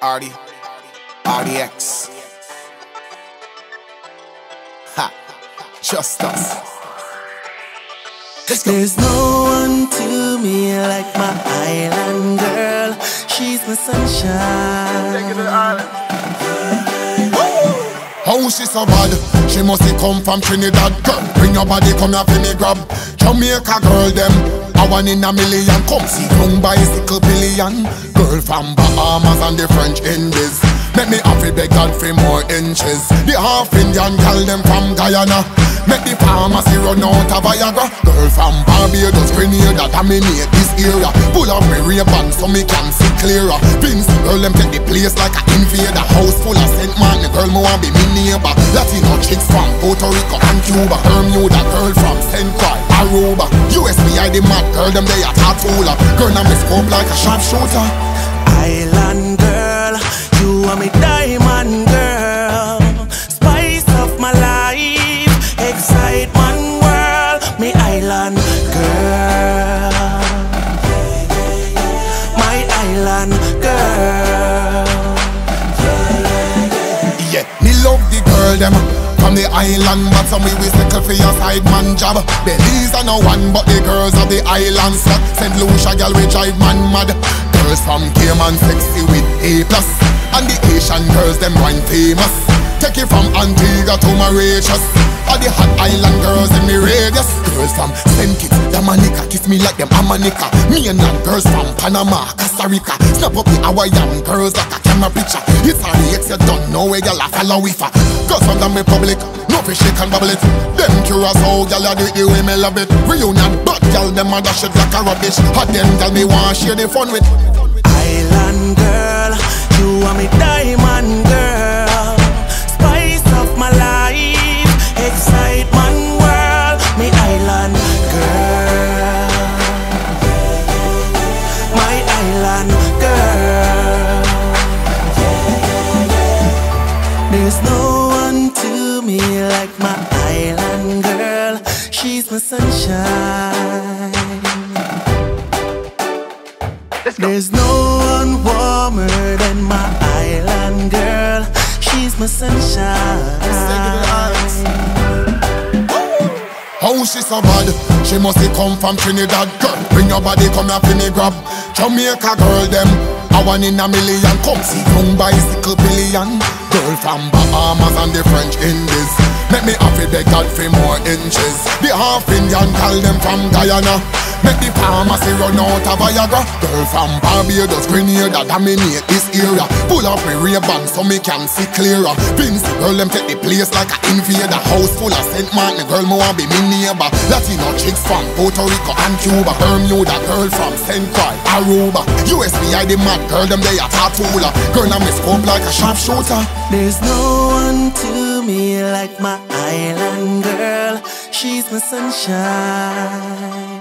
RDX. Ha, just us. There's no one to me like my island girl. She's my sunshine. Take it to the island. How she so bad? She must come from Trinidad. Girl, bring your body, come here for me grab. Jamaica girl them, I want in a million. Come see young bicycle pillion. Girl from Bahamas and the French Indies. Make me happy beg God for more inches. The half Indian girl them from Guyana. Make the pharmacy run out of Viagra. Girl from Barbados, Grenada, dominate this area. Pull up my Ray-Ban so me can see clearer. Vince, girl them take the place like an invader. House full of Saint Man, the girl me want be me neighbor. Latino chicks from Puerto Rico and Cuba. Bermuda girl from St. Croix, Aruba. USBI the mad girl them they a tattooer. Girl now me scope like a sharpshooter. Island girl, you are me diamond girl. Spice of my life, excitement world. Me island girl, my island girl. Yeah, me love the girl them from the island, but some we settle for your side man job. Belize are no one, but the girls of the island slot. St. Lucia girl we drive man mad. Girls from Cayman sexy with A+, and the Asian girls them wine famous. Take it from Antigua to Mauritius. All the hot island girls in me radius. Girls from St. Kitts, Dominica, kiss me like them Amanica. Mainland girls from Panama, Costa Rica. Snap up the Hawaiian girls like a camera picture. It's all the ex you don't know where y'all a follow with her. Girls from the Republic, no fish shake and bubble it. Them Curacao, y'all a do it the way me love it. Reunion, but y'all them a dash it like a rubbish. Hot them y'all me want share the fun with. Island girl, you are me diamond girl. Spice of my life, excitement world. Me island girl, my island girl. There's no one to me like my island girl. She's my sunshine. There's no one warmer than my island girl. She's my sunshine. How she so bad? She must come from Trinidad. Girl, bring your body, come here for me grab. Jamaica girl them, I want in a million. Come see young bicycle pillion. Girl from Bahamas and the French Indies. Make me happy beg God for more inches. The half Indian girl them from Guyana. Make the pharmacy run out of Viagra. Girl from Barbados, Grenada, dominate this area. Pull up my Ray-Ban so me can see clearer. Vince, girl them take the place like an invader. House full of Saint Man, the girl me want be me neighbor. Latino chicks from Puerto Rico and Cuba. Bermuda girl from St. Croix, Aruba. USBI the mad girl them they a tattooer. Girl now me scope like a sharpshooter. There's no one to me like my island girl. She's my sunshine.